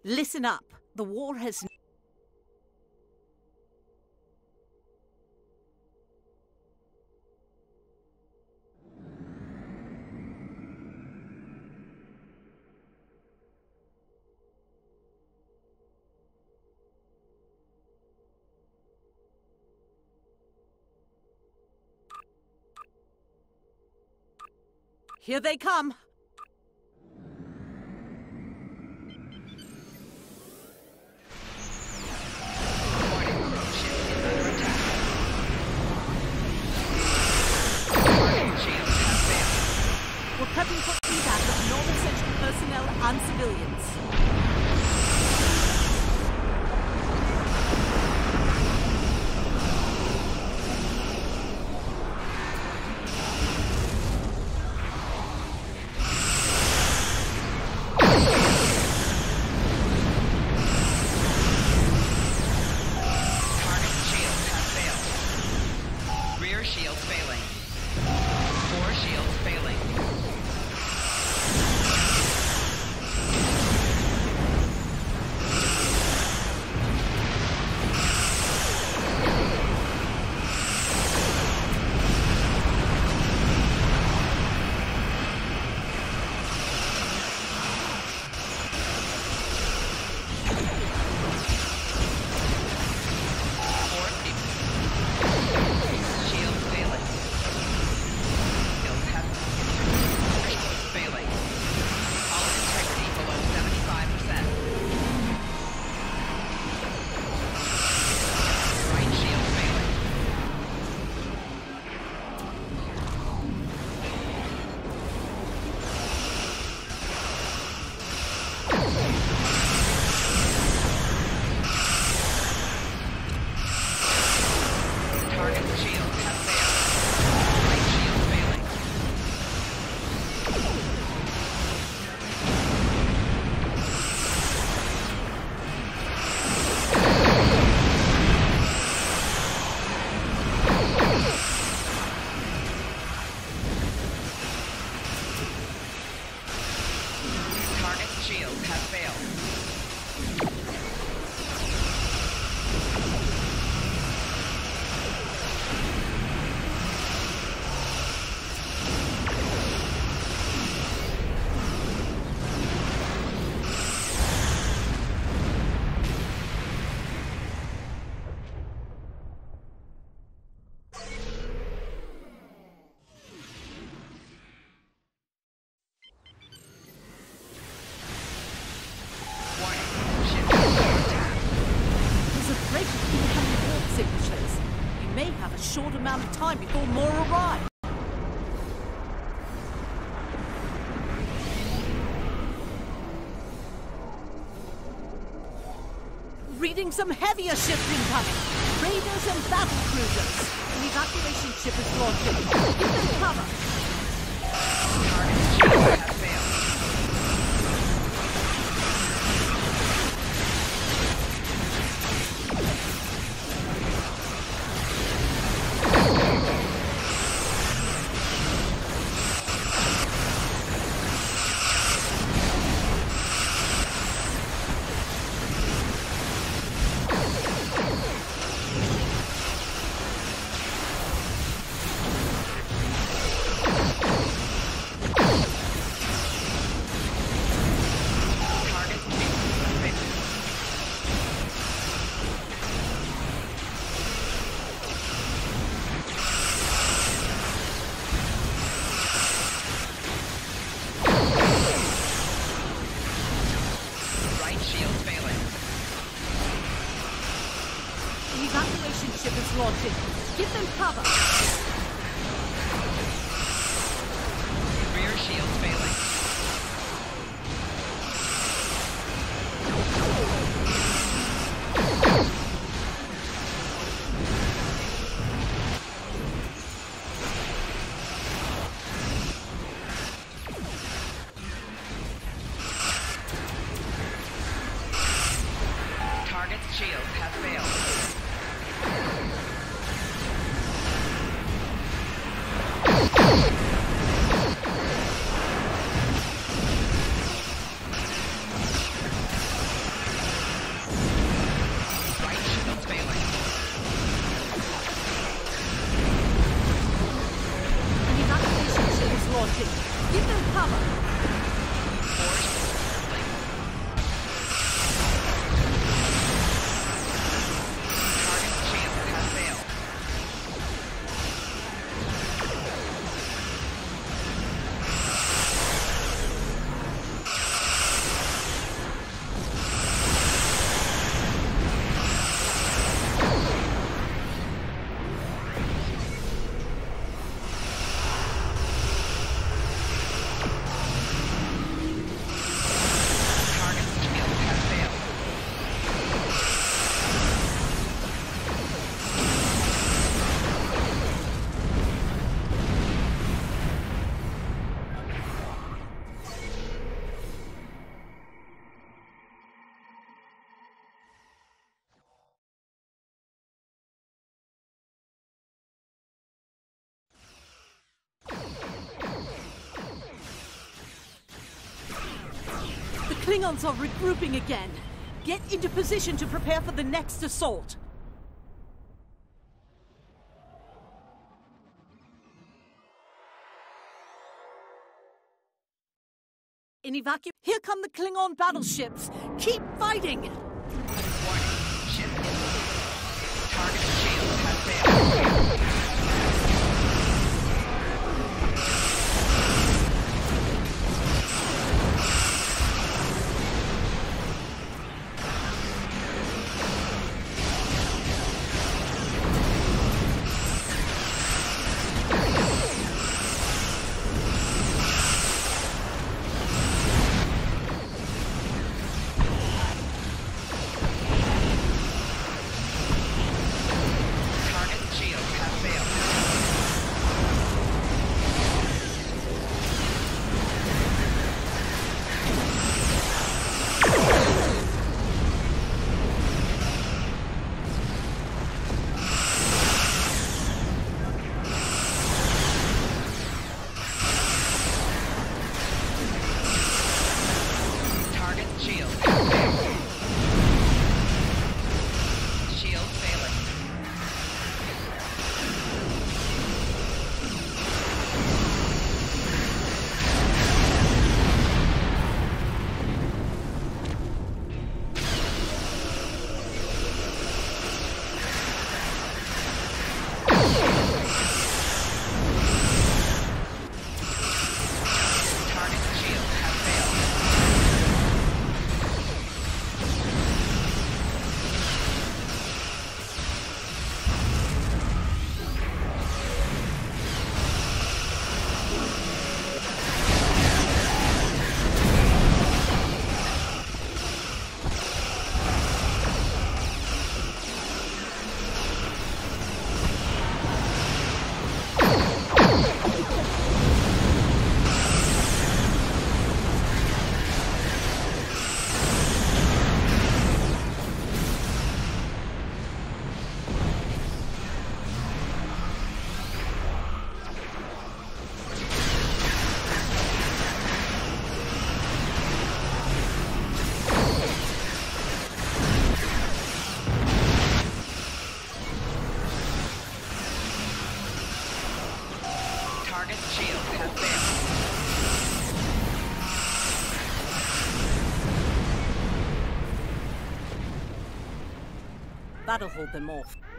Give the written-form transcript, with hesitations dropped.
Listen up. The war has... Here they come. We're prepping for evac of Northern Central personnel and civilians. Short amount of time before more arrive. Reading some heavier ships incoming. Raiders and battle cruisers. An evacuation ship is launching. Give them cover. Target shield has failed. Launching. Give them cover. Rear shield failing. Target's shields have failed. approaching. Give them cover. Target shield has failed. The Klingons are regrouping again. Get into position to prepare for the next assault. Here come the Klingon battleships. Keep fighting! Warning. Ship is target shield has failed. Target shield has failed. That'll hold them off.